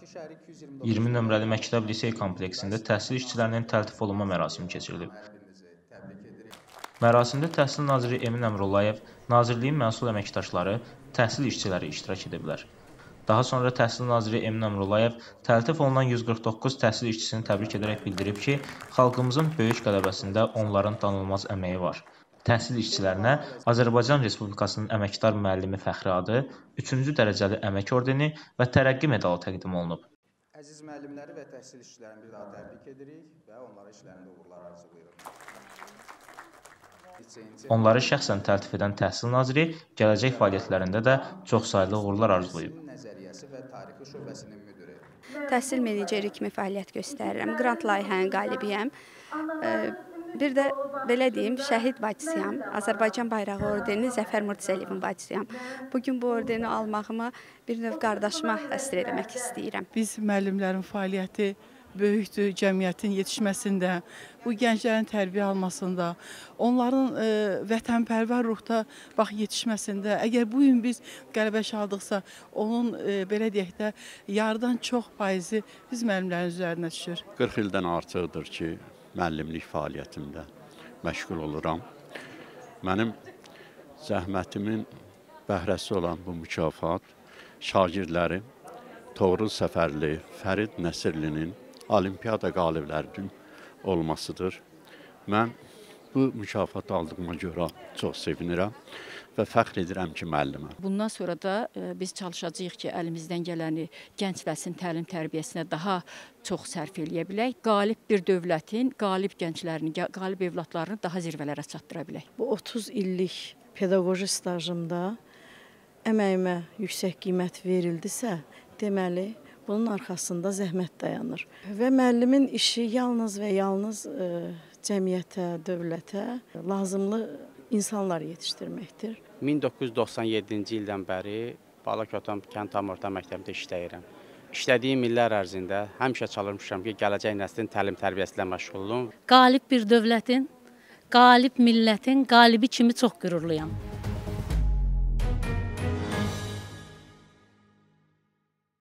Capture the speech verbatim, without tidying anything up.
iyirmi nömrəli məktəb lisey kompleksində təhsil işçilərinin təltif olunma mərasimi keçirilib. Mərasimdə Təhsil naziri Emin Əmrullayev, Nazirliyin məsul əməkdaşları, təhsil işçiləri iştirak ediblər. Daha sonra Təhsil naziri Emin Əmrullayev təltif olunan yüz qırx doqquz təhsil işçisini təbrik edərək bildirib ki, xalqımızın böyük qələbəsində onların danılmaz əməyi var. Təhsil işçilərinə Azərbaycan Respublikasının əməkdar müəllimi fəxri adı, üçüncü dərəcəli əmək ordeni və tərəqqi medalı təqdim olunub. Əziz müəllimləri və təhsil işçilərini bir daha təbrik edirik və onlara işlərində uğurlar arzulayırıq. Onları şəxsən təltif edən Təhsil naziri gələcək fəaliyyətlərində də çoxsaylı uğurlar arzulayıb. Təhsil meneceri kimi fəaliyyət göstərirəm. Qrant layihənin qalibiyəm. Bir də belə deyim, şəhid bacısıyam. Azərbaycan bayrağı ordeni Zəfər Murtuzəliyevin bacısıyam. Bugün bu ordeni almağıma bir növ qardaşıma həsr eləmək istəyirəm. Biz müəllimlərin fəaliyyəti böyükdür, cəmiyyətin yetişməsində, bu gənclərin tərbiyə almasında, onların e, vətənpərvər ruhda bax, yetişməsində. Əgər bu gün biz qələbə çaldıqsa, onun e, belə deyək də, yarıdan çox faizi biz müəllimlərin üzərinə düşür. qırx ildən artıqdır ki, müəllimlik fəaliyyətimdə məşğul oluram. Mənim zəhmətimin bəhrəsi olan bu mükafat şagirdlərim Toğrul Səfərli, Fərid Nəsirlinin Olimpiada qaliblərinin olmasıdır. Mən bu mükafat aldığıma görə çox sevinirəm və fəxr edirəm ki, müəlliməm. Bundan sonra da e, biz çalışacağıq ki, əlimizdən gələni gənc nəslin təlim tərbiyəsinə daha çox sərf eləyə bilək. Qalib bir dövlətin, qalib gənclərini, qalib evladlarını daha zirvələrə çatdıra bilək. Bu otuz illik pedaqoji stajımda əməyimə yüksək qiymət verildisə, deməli, bunun arxasında zəhmət dayanır. Və müəllimin işi yalnız və yalnız e, cəmiyyətə, dövlətə lazımlı insanlar yetişdirməkdir. min doqquz yüz doxsan yeddinci ildən bəri Balakatan kənd tam orta məktəbində işləyirəm. İşlədiyim illər ərzində həmişə çalışmışam ki, gələcək nəslin təlim tərbiyəsilə məşğul olum. Qalib bir dövlətin, qalib millətin qalibi kimi çox qürurluyam.